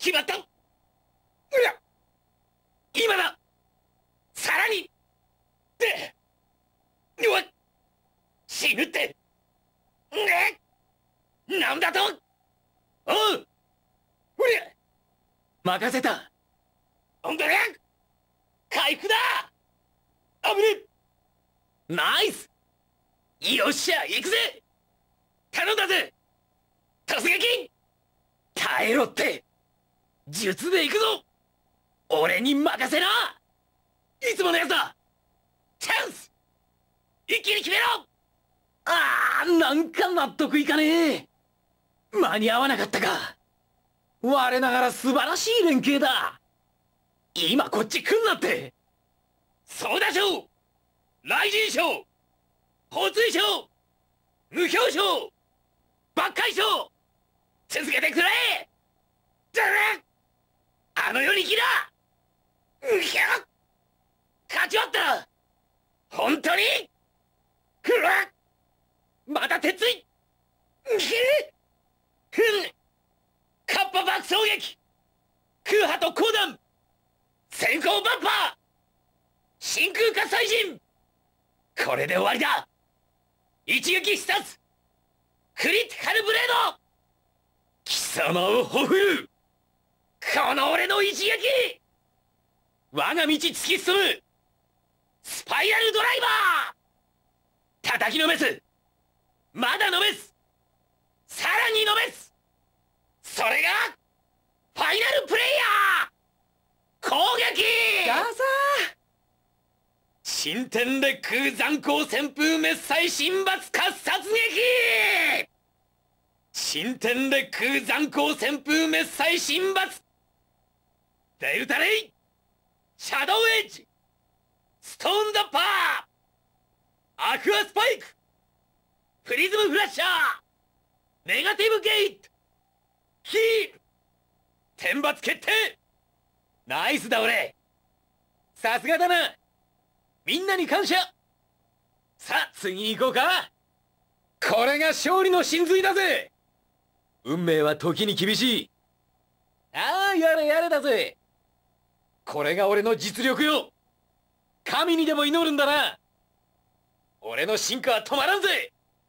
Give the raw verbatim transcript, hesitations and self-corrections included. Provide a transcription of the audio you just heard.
決まった。うら今だ。さらにでうわ死ぬって。ねなんだと。おううりゃ任せた。ほんとに回復だ。あぶねナイス。よっしゃ行くぜ。頼んだぜ突撃。耐えろって。術で行くぞ。俺に任せな。いつものやつだ。チャンス一気に決めろ。あーなんか納得いかねえ。間に合わなかったか。我ながら素晴らしい連携だ。今こっち来んなって。そうだ賞雷神賞宝水賞無表賞抜海賞続けてくれ。だらあの世に来だ。うひゃ勝ち割った本当に。くらまた鉄槌。ふんカッパ爆走撃空波と光弾先行バッパー真空火砕人。これで終わりだ。一撃必殺クリティカルブレード。貴様をほふるこの俺の一撃。我が道突き進むスパイラルドライバー。叩きのめす。まだのめす。さらにのめす。それがファイナルプレイヤー攻撃ださ。新天烈空残光旋風滅彩神罰喝殺撃。新天烈空残光旋風滅彩神罰デルタレイシャドウエッジストーンザッパーアクアスパイクプリズムフラッシャーネガティブゲイトキー天罰決定。ナイスだ俺。さすがだな。みんなに感謝。さあ次行こうか。これが勝利の真髄だぜ。運命は時に厳しい。ああやれやれだぜ。これが俺の実力よ。神にでも祈るんだな。俺の進化は止まらんぜ。